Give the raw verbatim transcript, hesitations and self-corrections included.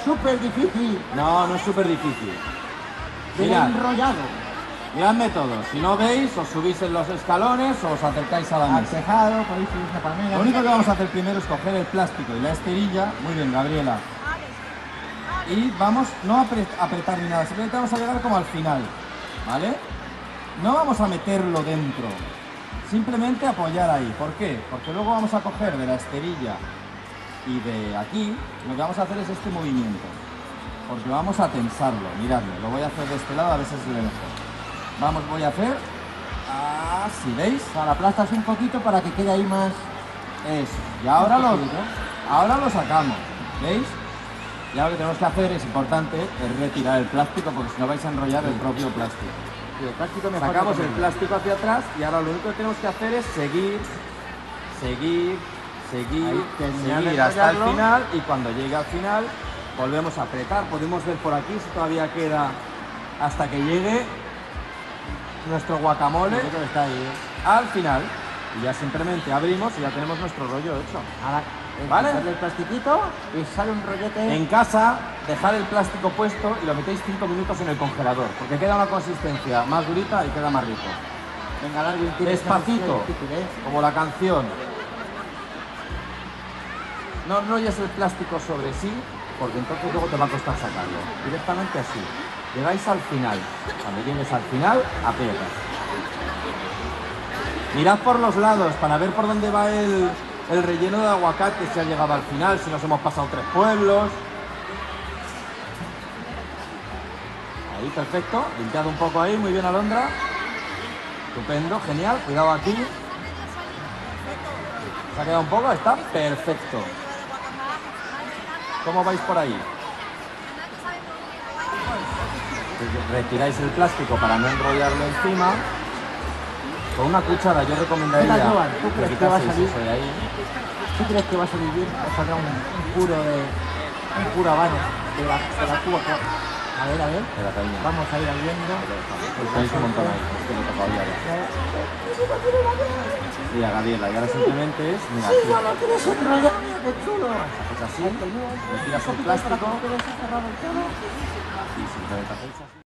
súper difícil. No, no es súper difícil. Del Mirad, enrollado. mirad métodos. Si no veis, os subís en los escalones o os acercáis a la Al mesa. tejado, podéis subir una palmera. Lo único que vamos a hacer primero es coger el plástico y la esterilla. Muy bien, Gabriela. Y vamos, no a apre- apretar ni nada, simplemente vamos a llegar como al final, ¿vale? No vamos a meterlo dentro, simplemente apoyar ahí. ¿Por qué? Porque luego vamos a coger de la esterilla y de aquí, lo que vamos a hacer es este movimiento, porque vamos a tensarlo. Miradme, lo voy a hacer de este lado, a ver si se ve mejor. Vamos, voy a hacer así, ¿veis? O sea, la aplastas un poquito para que quede ahí más... Eso, y ahora lo, ahora lo sacamos, ¿veis? Y ahora lo que tenemos que hacer, es importante, es retirar el plástico, porque si no vais a enrollar el propio plástico. Sí, el plástico mejor Sacamos que el ponerlo. plástico hacia atrás y ahora lo único que tenemos que hacer es seguir, seguir, seguir, Ahí, terminar de seguir hasta el enrollarlo. final, y cuando llegue al final volvemos a apretar. Podemos ver por aquí si todavía queda hasta que llegue nuestro guacamole Yo creo que está ahí, ¿eh? al final, y ya simplemente abrimos y ya tenemos nuestro rollo hecho. Ahora, eh, ¿Vale? quitarle el plastiquito y sale un rollete. En casa, dejar el plástico puesto y lo metéis cinco minutos en el congelador, porque queda una consistencia más durita y queda más rico. Venga, Darwin, tienes que Despacito, hacer difícil, ¿eh? como la canción. No enrolles el plástico sobre sí, porque entonces luego te va a costar sacarlo. Directamente así. Llegáis al final. Cuando llegues al final, aprietas. Mirad por los lados para ver por dónde va el, el relleno de aguacate, si ha llegado al final, si nos hemos pasado tres pueblos. Ahí, perfecto. Limpiad un poco ahí, muy bien, Alondra. Estupendo, genial. Cuidado aquí. ¿Se ha quedado un poco? Está perfecto. ¿Cómo vais por ahí? Retiráis el plástico para no enrollarlo encima. Con una cuchara yo recomendaría Venga, Joan, ¿tú que crees que va a quitaseis salir? eso de ahí. ¿Tú crees que va a salir bien o saldrá un, un puro de... un puro habano de la, de la cuba? A ver, a ver. Espera, cariño. Vamos a ir abriendo. Tenéis un montón ahí, es que lo he tocado ya. Mira, Gabriela, y ahora simplemente es, mira, aquí, ¡No quieres enrollar! ¡Qué chulo! haces así, retiras el plástico Para que no quede cerrado el todo. y simplemente hacéis así.